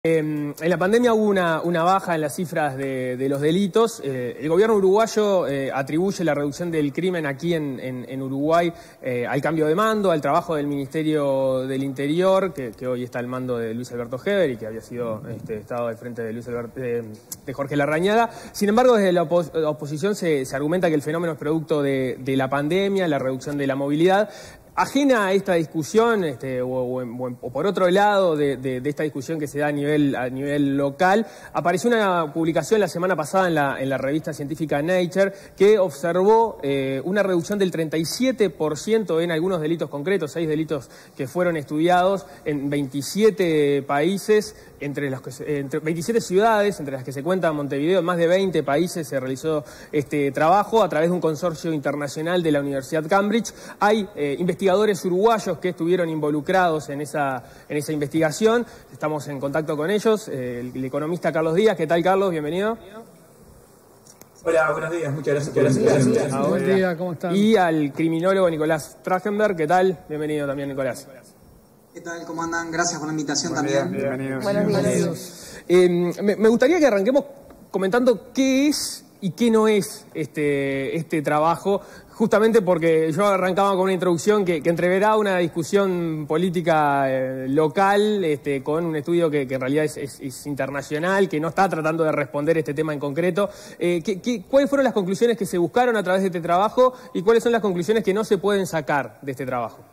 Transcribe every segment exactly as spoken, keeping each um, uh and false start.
Eh, en la pandemia hubo una, una baja en las cifras de, de los delitos. Eh, el gobierno uruguayo eh, atribuye la reducción del crimen aquí en, en, en Uruguay eh, al cambio de mando, al trabajo del Ministerio del Interior, que, que hoy está al mando de Luis Alberto Heber y que había sido este, estado al frente de, Luis Alberto, de, de Jorge Larrañaga. Sin embargo, desde la, opos la oposición se, se argumenta que el fenómeno es producto de, de la pandemia, la reducción de la movilidad. Ajena a esta discusión, este, o, o, o, o por otro lado de, de, de esta discusión que se da a nivel, a nivel local, apareció una publicación la semana pasada en la, en la revista científica Nature que observó eh, una reducción del treinta y siete por ciento en algunos delitos concretos, seis delitos que fueron estudiados en veintisiete países, entre, los que se, entre veintisiete ciudades, entre las que se cuenta Montevideo. En más de veinte países se realizó este trabajo a través de un consorcio internacional de la Universidad Cambridge. Hay eh, investigadores uruguayos que estuvieron involucrados en esa, en esa investigación. Estamos en contacto con ellos. Eh, el, el economista Carlos Díaz. ¿Qué tal, Carlos? Bienvenido. Hola, buenos días. Muchas gracias por la invitación. Buen día, ¿cómo están? Y al criminólogo Nicolás Trachtenberg. ¿Qué tal? Bienvenido también, Nicolás. ¿Qué tal? ¿Cómo andan? Gracias por la invitación también. Bienvenidos. Buenos días. Eh, me, me gustaría que arranquemos comentando qué es y qué no es este, este trabajo, justamente porque yo arrancaba con una introducción que, que entreverá una discusión política eh, local este, con un estudio que, que en realidad es, es, es internacional, que no está tratando de responder este tema en concreto. Eh, ¿qué, qué, ¿Cuáles fueron las conclusiones que se buscaron a través de este trabajo y cuáles son las conclusiones que no se pueden sacar de este trabajo?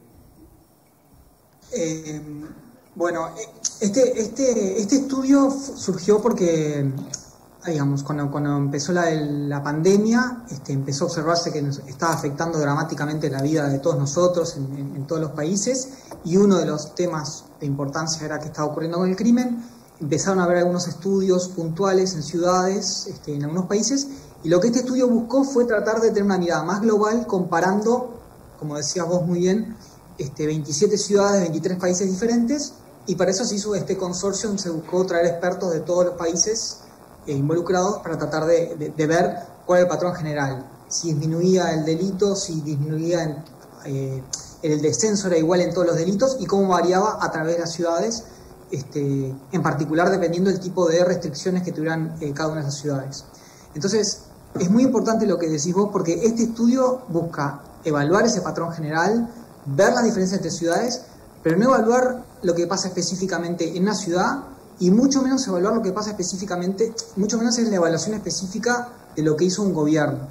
Eh, bueno, este, este, este estudio surgió porque, digamos, cuando, cuando empezó la, la pandemia, este, empezó a observarse que nos estaba afectando dramáticamente la vida de todos nosotros en, en, en todos los países, y uno de los temas de importancia era qué estaba ocurriendo con el crimen. Empezaron a haber algunos estudios puntuales en ciudades, este, en algunos países, y lo que este estudio buscó fue tratar de tener una mirada más global comparando, como decías vos muy bien, Este, veintisiete ciudades, veintitrés países diferentes, y para eso se hizo este consorcio donde se buscó traer expertos de todos los países eh, involucrados para tratar de, de, de ver cuál era el patrón general, si disminuía el delito, si disminuía el, eh, el descenso era igual en todos los delitos y cómo variaba a través de las ciudades, este, en particular dependiendo del tipo de restricciones que tuvieran eh, cada una de esas ciudades. Entonces es muy importante lo que decís vos, porque este estudio busca evaluar ese patrón general, ver las diferencias entre ciudades, pero no evaluar lo que pasa específicamente en una ciudad, y mucho menos evaluar lo que pasa específicamente, mucho menos en la evaluación específica de lo que hizo un gobierno.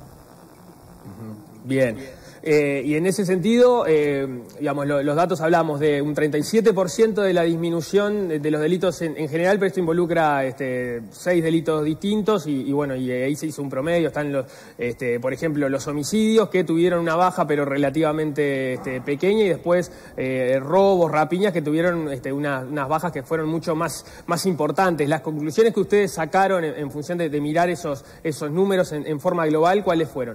Bien. Eh, y en ese sentido, eh, digamos, lo, los datos hablamos de un treinta y siete por ciento de la disminución de, de los delitos en, en general, pero esto involucra este, seis delitos distintos y, y bueno, y ahí se hizo un promedio. Están los, este, por ejemplo, los homicidios que tuvieron una baja pero relativamente este, pequeña, y después eh, robos, rapiñas que tuvieron este, una, unas bajas que fueron mucho más, más importantes. Las conclusiones que ustedes sacaron en, en función de, de mirar esos, esos números en, en forma global, ¿cuáles fueron?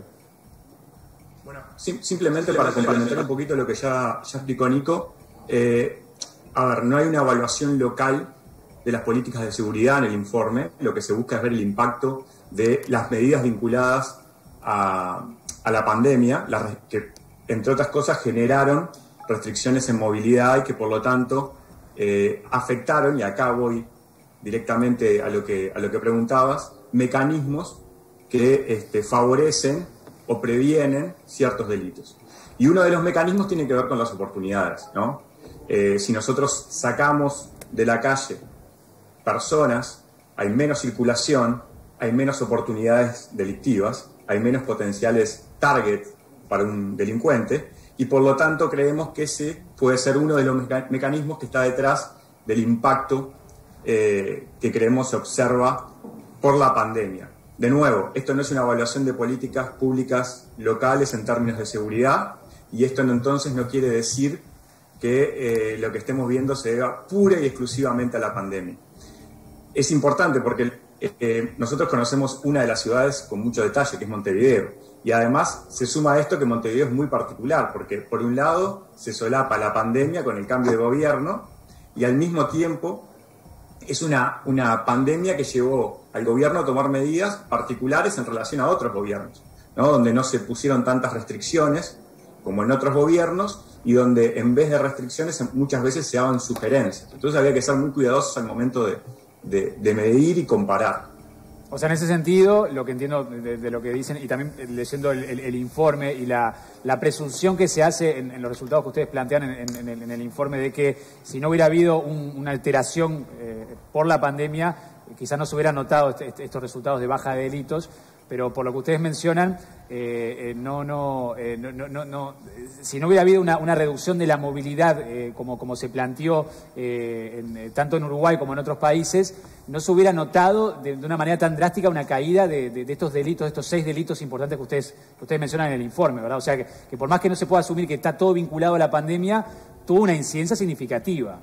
Bueno, sim simplemente para complementar un poquito lo que ya, ya explicó Nico, eh, a ver, no hay una evaluación local de las políticas de seguridad en el informe. Lo que se busca es ver el impacto de las medidas vinculadas a, a la pandemia, las, que entre otras cosas generaron restricciones en movilidad y que por lo tanto eh, afectaron, y acá voy directamente a lo que, a lo que preguntabas, mecanismos que este, favorecen o previenen ciertos delitos. Y uno de los mecanismos tiene que ver con las oportunidades, ¿no? Eh, si nosotros sacamos de la calle personas, hay menos circulación, hay menos oportunidades delictivas, hay menos potenciales targets para un delincuente, y por lo tanto creemos que ese puede ser uno de los meca mecanismos que está detrás del impacto eh, que creemos se observa por la pandemia. De nuevo, esto no es una evaluación de políticas públicas locales en términos de seguridad, y esto no, entonces no quiere decir que eh, lo que estemos viendo se deba pura y exclusivamente a la pandemia. Es importante porque eh, nosotros conocemos una de las ciudades con mucho detalle, que es Montevideo, y además se suma a esto que Montevideo es muy particular, porque por un lado se solapa la pandemia con el cambio de gobierno, y al mismo tiempo es una, una pandemia que llevó al gobierno a tomar medidas particulares en relación a otros gobiernos, ¿no? Donde no se pusieron tantas restricciones como en otros gobiernos, y donde en vez de restricciones muchas veces se daban sugerencias. Entonces había que ser muy cuidadosos al momento de, de, de medir y comparar. O sea, en ese sentido, lo que entiendo de, de lo que dicen, y también leyendo el, el, el informe y la, la presunción que se hace en, en los resultados que ustedes plantean en, en, el, en el informe, de que si no hubiera habido un, una alteración eh, por la pandemia, quizás no se hubieran notado este, estos resultados de baja de delitos, pero por lo que ustedes mencionan, eh, eh, no, no, eh, no, no, no, si no hubiera habido una, una reducción de la movilidad, eh, como, como se planteó eh, en, tanto en Uruguay como en otros países, no se hubiera notado de, de una manera tan drástica una caída de, de, de estos delitos, de estos seis delitos importantes que ustedes, que ustedes mencionan en el informe, ¿verdad? O sea, que, que por más que no se pueda asumir que está todo vinculado a la pandemia, tuvo una incidencia significativa.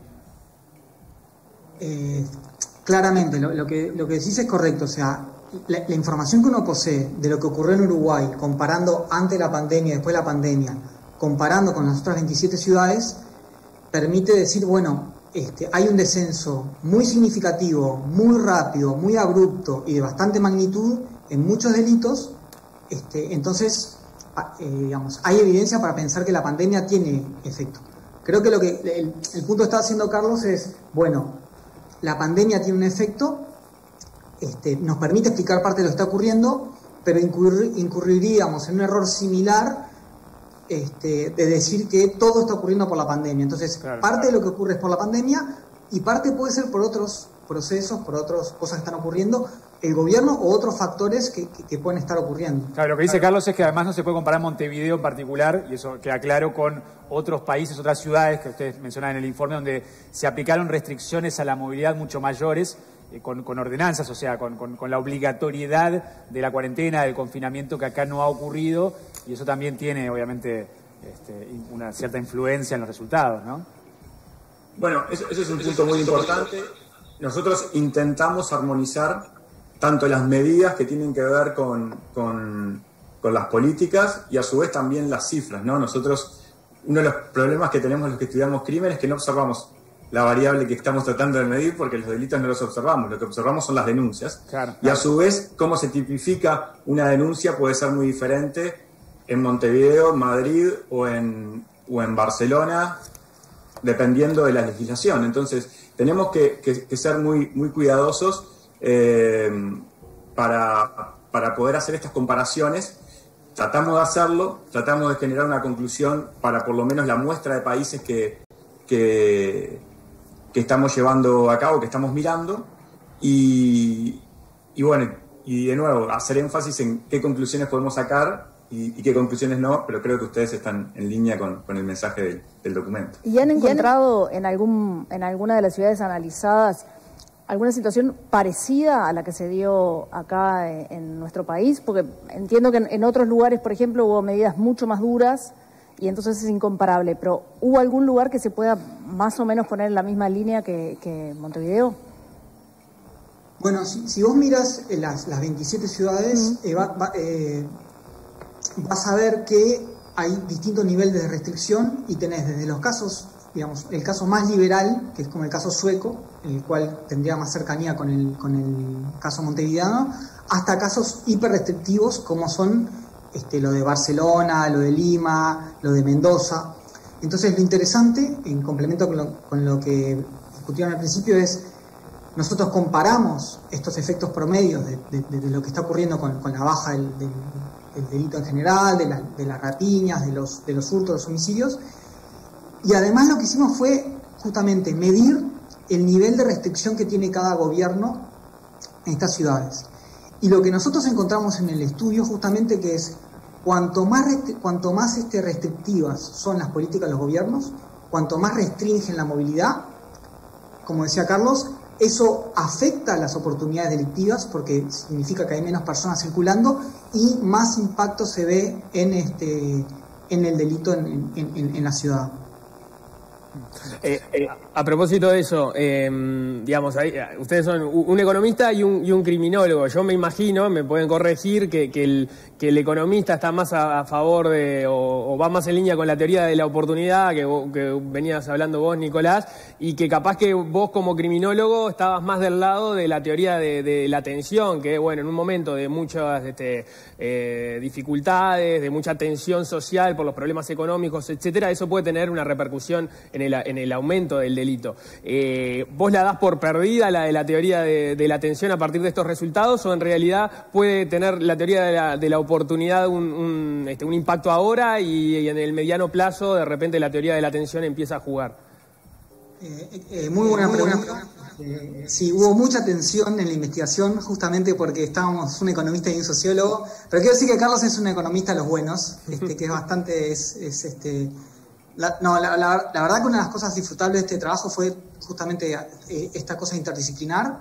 Eh, claramente, lo, lo, que, lo que decís es correcto, o sea, La, la información que uno posee de lo que ocurrió en Uruguay, comparando antes la pandemia y después la pandemia, comparando con las otras veintisiete ciudades, permite decir, bueno, este, hay un descenso muy significativo, muy rápido, muy abrupto y de bastante magnitud en muchos delitos. Este, entonces, eh, digamos, hay evidencia para pensar que la pandemia tiene efecto. Creo que lo que el, el punto que está haciendo Carlos es, bueno, la pandemia tiene un efecto. Este, nos permite explicar parte de lo que está ocurriendo, pero incurrir, incurriríamos en un error similar este, de decir que todo está ocurriendo por la pandemia. Entonces, claro, parte claro. de lo que ocurre es por la pandemia y parte puede ser por otros procesos, por otras cosas que están ocurriendo, el gobierno o otros factores que, que, que pueden estar ocurriendo. Claro, lo que dice Carlos es que además no se puede comparar Montevideo en particular, y eso queda claro, con otros países, otras ciudades que ustedes mencionaban en el informe, donde se aplicaron restricciones a la movilidad mucho mayores, Con, con ordenanzas, o sea, con, con, con la obligatoriedad de la cuarentena, del confinamiento, que acá no ha ocurrido, y eso también tiene, obviamente, este, una cierta influencia en los resultados, ¿no? Bueno, eso, eso es un punto muy importante. Nosotros intentamos armonizar tanto las medidas que tienen que ver con, con, con las políticas y a su vez también las cifras, ¿no? Nosotros, uno de los problemas que tenemos los que estudiamos crimen es que no observamos la variable que estamos tratando de medir, porque los delitos no los observamos, lo que observamos son las denuncias. Claro, claro. Y a su vez, cómo se tipifica una denuncia puede ser muy diferente en Montevideo, Madrid o en, o en Barcelona, dependiendo de la legislación. Entonces, tenemos que, que, que ser muy, muy cuidadosos eh, para, para poder hacer estas comparaciones. Tratamos de hacerlo, tratamos de generar una conclusión para por lo menos la muestra de países que... que que estamos llevando a cabo, que estamos mirando, y, y bueno, y de nuevo, hacer énfasis en qué conclusiones podemos sacar y, y qué conclusiones no, pero creo que ustedes están en línea con, con el mensaje del, del documento. ¿Y han encontrado en, algún, en alguna de las ciudades analizadas alguna situación parecida a la que se dio acá en, en nuestro país? Porque entiendo que en, en otros lugares, por ejemplo, hubo medidas mucho más duras, y entonces es incomparable, pero ¿hubo algún lugar que se pueda más o menos poner en la misma línea que, que Montevideo? Bueno, si, si vos miras las, las veintisiete ciudades, uh-huh. eh, va, va, eh, vas a ver que hay distintos niveles de restricción y tenés desde los casos, digamos, el caso más liberal, que es como el caso sueco, el cual tendría más cercanía con el, con el caso montevideano, hasta casos hiper restrictivos como son Este, lo de Barcelona, lo de Lima, lo de Mendoza. Entonces lo interesante, en complemento con lo, con lo que discutieron al principio, es nosotros comparamos estos efectos promedios de, de, de lo que está ocurriendo con, con la baja del, del, del delito en general, de, la, de las rapiñas, de los, de los hurtos, de los homicidios, y además lo que hicimos fue justamente medir el nivel de restricción que tiene cada gobierno en estas ciudades. Y lo que nosotros encontramos en el estudio justamente que es cuanto más, cuanto más este, restrictivas son las políticas de los gobiernos, cuanto más restringen la movilidad, como decía Carlos, eso afecta las oportunidades delictivas porque significa que hay menos personas circulando y más impacto se ve en, este, en el delito en, en, en, en la ciudad. Eh, eh, a propósito de eso, eh, digamos, ahí, ustedes son un economista y un, y un criminólogo. Yo me imagino, me pueden corregir, que, que, el, que el economista está más a, a favor de, o, o va más en línea con la teoría de la oportunidad que, que venías hablando vos, Nicolás, y que capaz que vos como criminólogo estabas más del lado de la teoría de, de la tensión, que bueno, en un momento de muchas este, eh, dificultades, de mucha tensión social por los problemas económicos, etcétera, eso puede tener una repercusión en el, en el aumento del delito. Eh, ¿Vos la das por perdida, la de la teoría de, de la tensión, a partir de estos resultados, o en realidad puede tener la teoría de la, de la oportunidad un, un, este, un impacto ahora y, y en el mediano plazo de repente la teoría de la tensión empieza a jugar? Eh, eh, muy buena pregunta. Eh, sí, hubo mucha tensión en la investigación, justamente porque estábamos un economista y un sociólogo, pero quiero decir que Carlos es un economista de los buenos, este, que es bastante... Es, es, este, la, no, la, la, la verdad que una de las cosas disfrutables de este trabajo fue justamente eh, esta cosa interdisciplinar,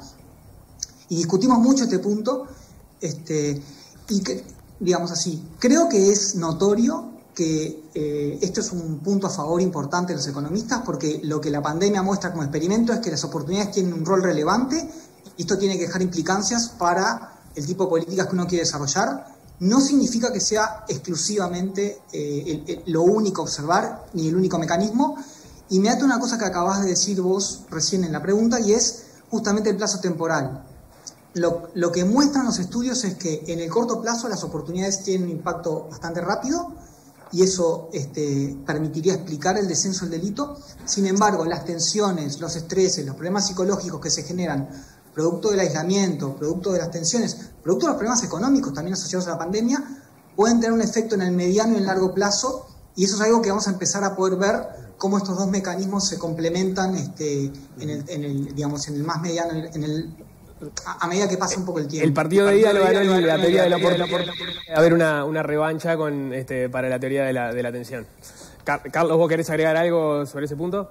y discutimos mucho este punto, este, y que, digamos así, creo que es notorio que eh, esto es un punto a favor importante de los economistas, porque lo que la pandemia muestra como experimento es que las oportunidades tienen un rol relevante, y esto tiene que dejar implicancias para el tipo de políticas que uno quiere desarrollar. No significa que sea exclusivamente eh, el, el, lo único a observar, ni el único mecanismo. Y me ata una cosa que acabás de decir vos recién en la pregunta, y es justamente el plazo temporal. Lo, lo que muestran los estudios es que en el corto plazo las oportunidades tienen un impacto bastante rápido, y eso este, permitiría explicar el descenso del delito. Sin embargo, las tensiones, los estreses, los problemas psicológicos que se generan producto del aislamiento, producto de las tensiones, producto de los problemas económicos también asociados a la pandemia, pueden tener un efecto en el mediano y en el largo plazo, y eso es algo que vamos a empezar a poder ver cómo estos dos mecanismos se complementan este, en, el, en, el, digamos, en el más mediano, en el, a, a medida que pasa un poco el tiempo. El partido de ida lo ganó la teoría de la oportunidad. A haber una, una revancha con, este, para la teoría de la, de la tensión. Carlos, ¿vos querés agregar algo sobre ese punto?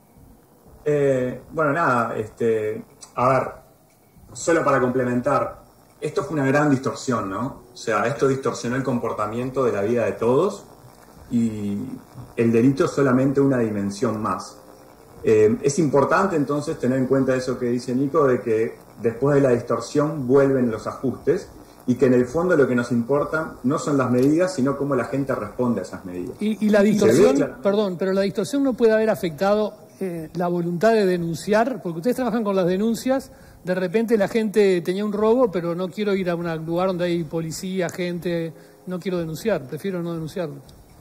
Eh, bueno, nada, este, a ver, solo para complementar, esto fue una gran distorsión, ¿no? O sea, esto distorsionó el comportamiento de la vida de todos, y el delito es solamente una dimensión más. Eh, es importante entonces tener en cuenta eso que dice Nico, de que después de la distorsión vuelven los ajustes, y que en el fondo lo que nos importa no son las medidas, sino cómo la gente responde a esas medidas. Y, y la distorsión, ve, perdón, pero la distorsión no puede haber afectado eh, la voluntad de denunciar, porque ustedes trabajan con las denuncias. De repente la gente tenía un robo, pero no quiero ir a un lugar donde hay policía, gente, no quiero denunciar, prefiero no denunciarlo.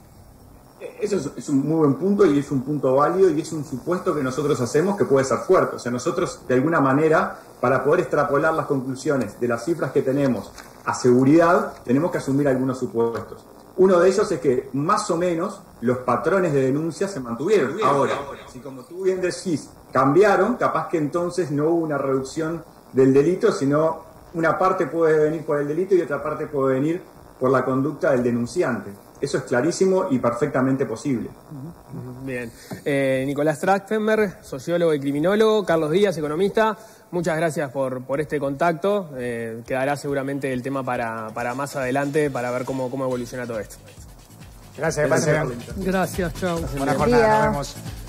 Eso es, es un muy buen punto, y es un punto válido, y es un supuesto que nosotros hacemos que puede ser fuerte. O sea, nosotros de alguna manera, para poder extrapolar las conclusiones de las cifras que tenemos a seguridad, tenemos que asumir algunos supuestos. Uno de ellos es que más o menos los patrones de denuncia se mantuvieron. Ahora, si como tú bien decís, cambiaron, capaz que entonces no hubo una reducción del delito, sino una parte puede venir por el delito y otra parte puede venir por la conducta del denunciante. Eso es clarísimo y perfectamente posible. Bien. Eh, Nicolás Trachtenberg, sociólogo y criminólogo. Carlos Díaz, economista. Muchas gracias por, por este contacto. Eh, quedará seguramente el tema para, para más adelante, para ver cómo, cómo evoluciona todo esto. Gracias, gracias. Gracias, chao. Buena jornada, nos vemos.